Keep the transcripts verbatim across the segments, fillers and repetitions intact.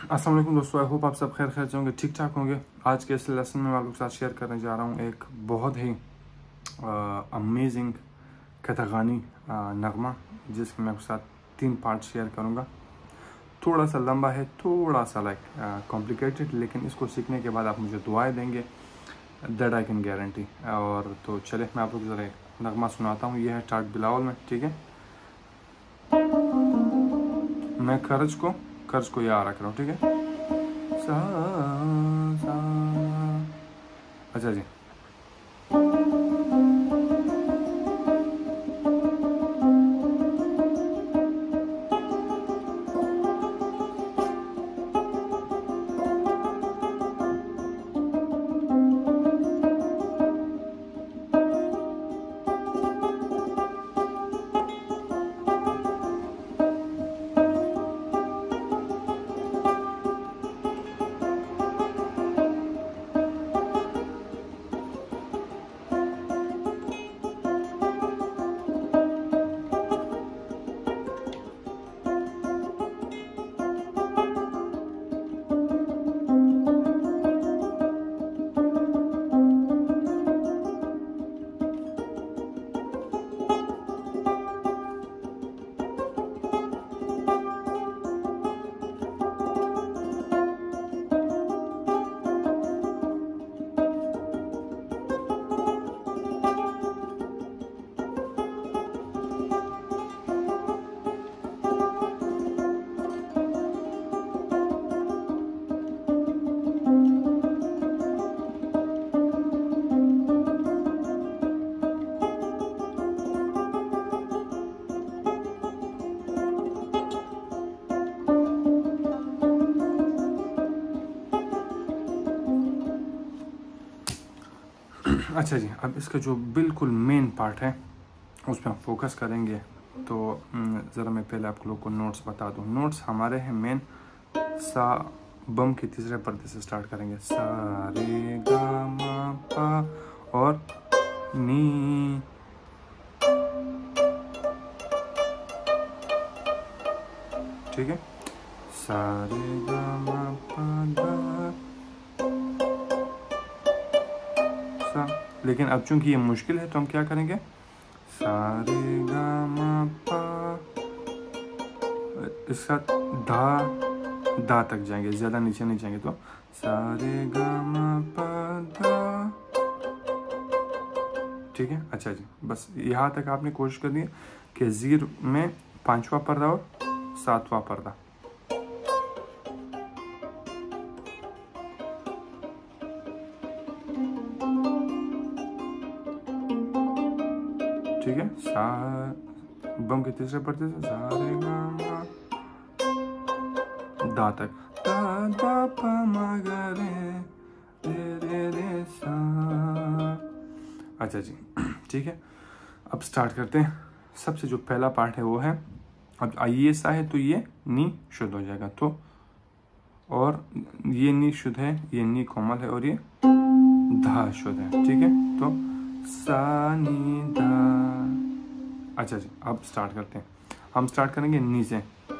अस्सलाम वालेकुम दोस्तों, आई होप आप सब खैर खैर होंगे, ठीक ठाक होंगे। आज के इस लेसन में मैं आप लोग के साथ शेयर करने जा रहा हूँ एक बहुत ही अमेजिंग कथागानी नगमा, जिसके मैं आपके साथ तीन पार्ट शेयर करूँगा। थोड़ा सा लंबा है, थोड़ा सा लाइक कॉम्प्लिकेटेड, लेकिन इसको सीखने के बाद आप मुझे दुआएं देंगे, दैट आई कैन गारंटी। और तो चले मैं आप लोग ज़रा नगमा सुनाता हूँ। ये है स्टार्ट बिलावल में, ठीक है। मैं कर्ज को कर्ज को याद रख रहा हूँ, ठीक है। सा, सा, अच्छा जी। अच्छा जी, अब इसका जो बिल्कुल मेन पार्ट है उस पर हम फोकस करेंगे। तो ज़रा मैं पहले आप लोग को नोट्स बता दूं। नोट्स हमारे हैं मेन सा बम के तीसरे पर्दे से स्टार्ट करेंगे। सा रे गा मा पा और नी, ठीक है। सा रे गा मा पा दा सा। लेकिन अब चूंकि ये मुश्किल है तो हम क्या करेंगे, सा रे गा मा पा, इसका धा दा तक जाएंगे, ज्यादा नीचे नहीं जाएंगे। तो सा रे गा मा पा दा, ठीक है। अच्छा जी, बस यहाँ तक आपने कोशिश करनी है कि जीर में पांचवा पर्दा और सातवां पर्दा, ठीक है। सा बम के तीसरे पर्दे से सा रे गा मा दा तक, दा दा पा मा गा रे रे रे रे सा। अच्छा जी, ठीक है। अब स्टार्ट करते हैं। सबसे जो पहला पार्ट है वो है, अब ये सा है तो ये नी शुद्ध हो जाएगा, तो और ये नी शुद्ध है, ये नी कोमल है और ये धा शुद्ध है, ठीक है। तो सा नी धा। अच्छा जी, अब स्टार्ट करते हैं। हम स्टार्ट करेंगे नी से।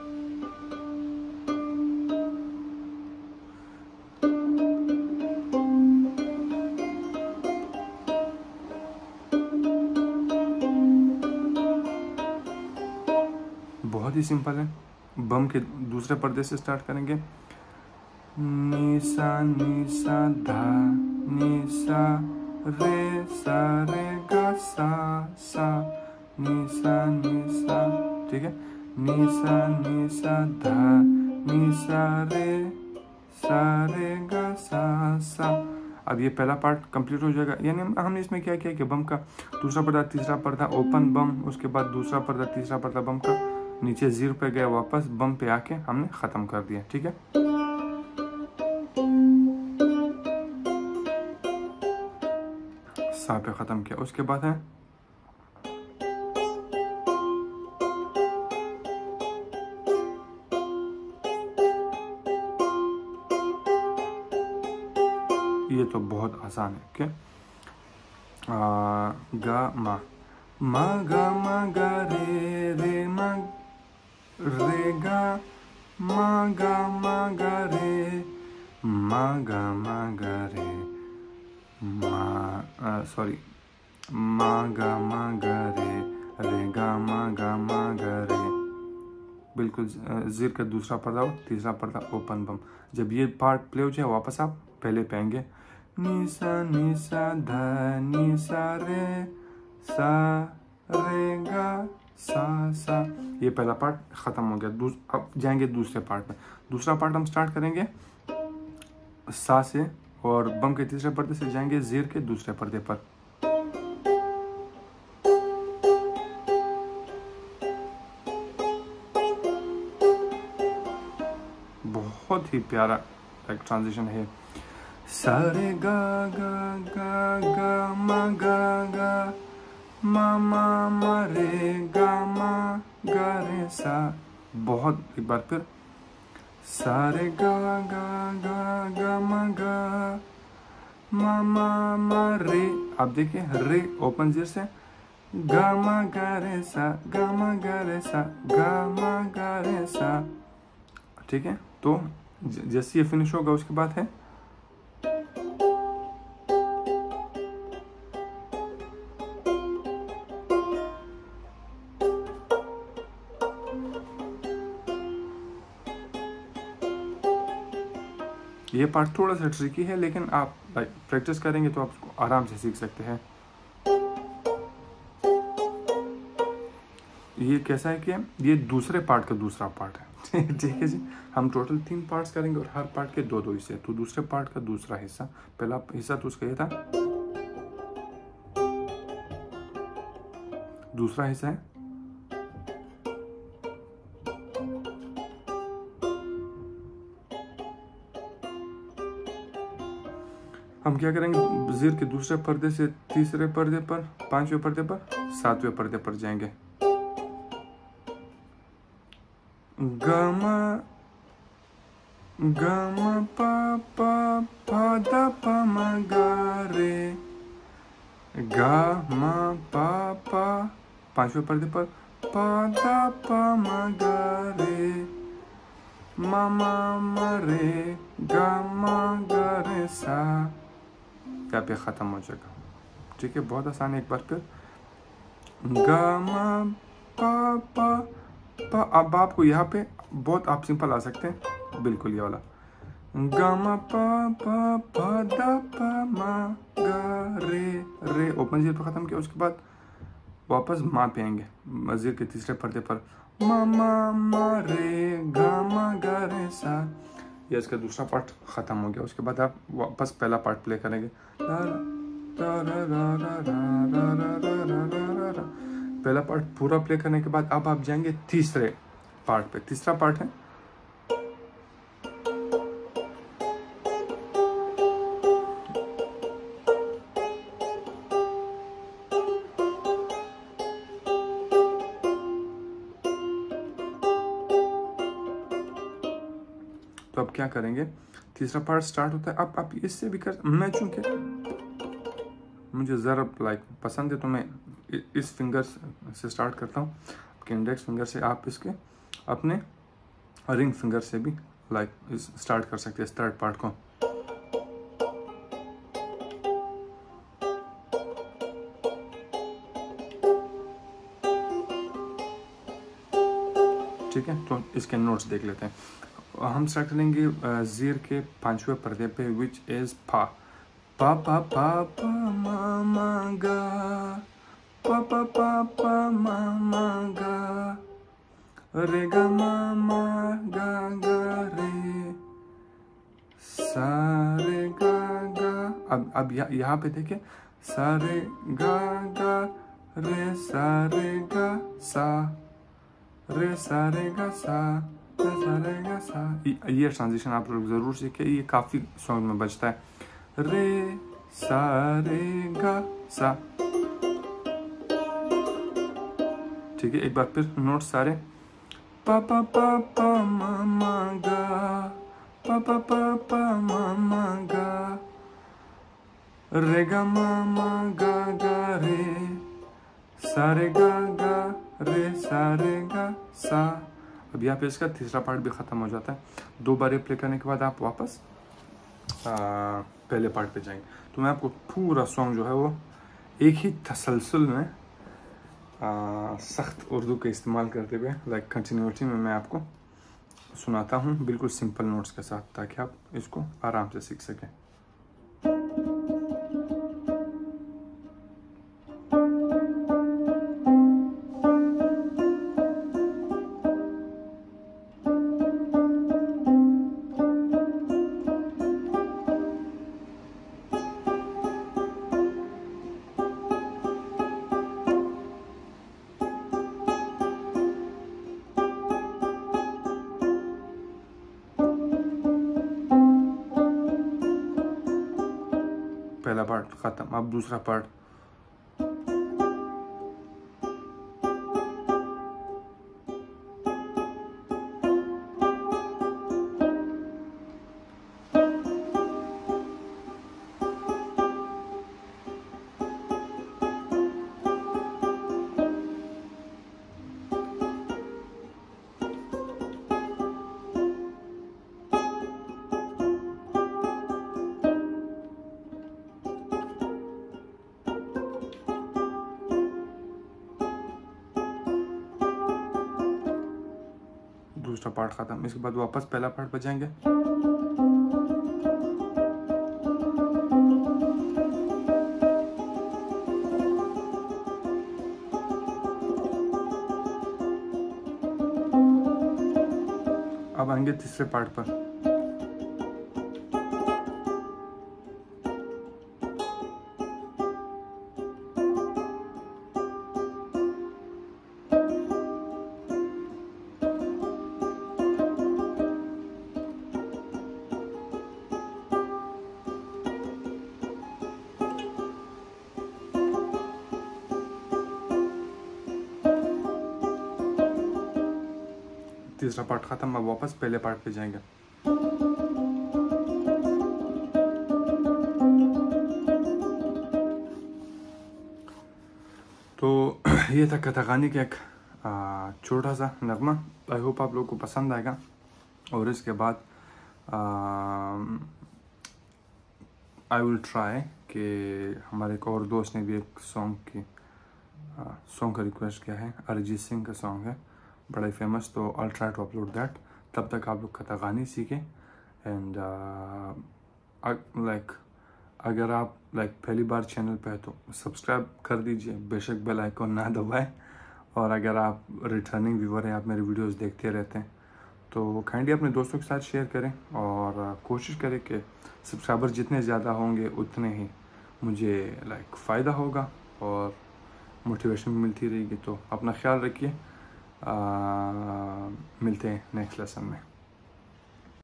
बहुत ही सिंपल है। बम के दूसरे पर्दे से स्टार्ट करेंगे। नी सा नी सा धा, नी सा रे सा रे गा सा सा, नी सा नी सा, ठीक है। नी सा नी सा धा, नी सा रे सा रे गा सा सा। अब ये पहला पार्ट कंप्लीट हो जाएगा। यानी हमने इसमें क्या किया कि बम का दूसरा पर्दा तीसरा पर्दा ओपन बम, उसके बाद दूसरा पर्दा तीसरा पर्दा बम का, नीचे जीरो पे गया, वापस बम पे आके हमने ख़त्म कर दिया, ठीक है। सा पे ख़त्म किया। उसके बाद है ये तो बहुत आसान है, ओके। गा मा मा गा मा गा रे रे मा रे गा मा गा मा गा रे, मा गा मा गा रे, मा सॉरी मा गा मा गा रे, रे गा मा गा मा गा रे। बिल्कुल जिर का दूसरा पर्दा और तीसरा पर्दा ओपन बम। जब ये पार्ट प्ले हो जाए वापस आप पहले पे आएंगे। नी सा नी सा धा नी सा रे सा रे गा सा सा। ये पहला पार्ट खत्म हो गया। अब जाएंगे दूसरे पार्ट में। दूसरा पार्ट हम स्टार्ट करेंगे सा से और बम के तीसरे पर्दे से जाएंगे जीर के दूसरे पर्दे पर। बहुत ही प्यारा एक ट्रांजिशन है। सा रे गा गा गा गा मा गा गा मा मा मा रे गा मा गा रे सा। बहुत एक बार फिर सा रे गा गा गा गा मा गा मा मा मा रे। आप देखिए रे ओपन जीर से गा मा गा रे सा गा मा गा रे सा गा मा गा रे सा। ठीक है, तो जैसे ये फिनिश होगा उसके बाद है ये पार्ट थोड़ा सा ट्रिकी है, लेकिन आप प्रैक्टिस करेंगे तो आप उसको आराम से सीख सकते हैं। ये कैसा है कि ये दूसरे पार्ट का दूसरा पार्ट है। ठीक है जी, हम टोटल तीन पार्ट्स करेंगे और हर पार्ट के दो दो हिस्से। तो दूसरे पार्ट का दूसरा हिस्सा, पहला हिस्सा तो उसका ये था, दूसरा हिस्सा है हम क्या करेंगे जीर के दूसरे पर्दे से तीसरे पर्दे पर, पांचवें पर्दे पर, सातवें पर्दे पर जाएंगे। गमा गमा पा पा पा दा पा मा गा रे गा मा पा पा, पांचवें पर्दे पर पा दा पा मा गा रे मा मा मा रे गा मा गा रे सा। यहाँ पे खत्म हो जाएगा। ठीक है, बहुत आसान है। एक बार फिर गा मा पा पा पा। अब आपको यहाँ पे बहुत आप सिंपल आ सकते हैं, बिल्कुल ये वाला गामा पा पा पा दा पा मा गा रे रे ओपन जीर पे खत्म किया। उसके बाद वापस मा पे आएंगे मजीर के तीसरे पर्दे पर मा मा मा रे गा मा गा रे सा। ये इसका दूसरा पार्ट खत्म हो गया। उसके बाद आप वापस पहला पार्ट प्ले करेंगे। पहला पार्ट पूरा प्ले करने के बाद अब आप जाएंगे तीसरे पार्ट पे। तीसरा पार्ट है तो अब क्या करेंगे, तीसरा पार्ट स्टार्ट होता है। अब आप इससे भी कर, मैं चूंकि मुझे ज़रा लाइक पसंद है तो मैं इस फिंगर से स्टार्ट करता हूँ, आपके इंडेक्स फिंगर से। आप इसके अपने रिंग फिंगर से भी लाइक इस स्टार्ट कर सकते हैं इस थर्ड पार्ट को। ठीक है, तो इसके नोट्स देख लेते हैं। हम स्टार्ट करेंगे जीर के पांचवें पर्दे पे, विच इज फा। पा पा पा पा मा मा गा पा पा पा पा मा मा गा रे गा मा मा गा गा रे सा रे गा गा। अब अब यहाँ यहाँ पे देखिए सा रे गा गा रे सा रे गा सा रे सा रे गा सा रे सा रे गा सा। ये ट्रांजिशन आप लोग जरूर सीखिए, ये काफी सॉन्ग में बजता है। रे सा रे गा सा। ठीक है, एक बार फिर नोट सारे। पा पा पा पा मा मा गा पा पा पा पा मा मा गा रे गा मा मा गा गा रे सा रे गा गा रे सा रे गा सा। अब यहाँ पे इसका तीसरा पार्ट भी ख़त्म हो जाता है। दो बार प्ले करने के बाद आप वापस आ, पहले पार्ट पे जाएंगे। तो मैं आपको पूरा सॉन्ग जो है वो एक ही तसलसल में सख्त उर्दू का इस्तेमाल करते हुए लाइक कंटिन्यूटी में मैं आपको सुनाता हूँ, बिल्कुल सिंपल नोट्स के साथ, ताकि आप इसको आराम से सीख सकें। पहला पार्ट ख़त्म। अब दूसरा पार्ट। दूसरा पार्ट ख़त्म। इसके बाद वापस पहला पार्ट बजाएंगे। अब आएंगे तीसरे पार्ट पर। तीसरा पार्ट ख़त्म। अब वापस पहले पार्ट पे जाएंगे। तो ये था कथागानी का एक छोटा सा नगमा। आई होप आप लोगों को पसंद आएगा। और इसके बाद आई विल ट्राई कि हमारे एक और दोस्त ने भी एक सॉन्ग की सॉन्ग का रिक्वेस्ट किया है। अरिजीत सिंह का सॉन्ग है, बड़ा ही फेमस। तो I try to upload that. तब तक आप लोग कथागानी सीखें। एंड लाइक अगर आप लाइक like, पहली बार चैनल पे है तो सब्सक्राइब कर दीजिए, बेशक बेल आइकन ना दबाएं। और अगर आप रिटर्निंग व्यूवर हैं, आप मेरे वीडियोस देखते रहते हैं, तो काइंडली अपने दोस्तों के साथ शेयर करें। और कोशिश करें कि सब्सक्राइबर जितने ज़्यादा होंगे उतने ही मुझे लाइक like, फ़ायदा होगा और मोटिवेशन भी मिलती रहेगी। तो अपना ख्याल रखिए। मिलते हैं नेक्स्ट लेसन में।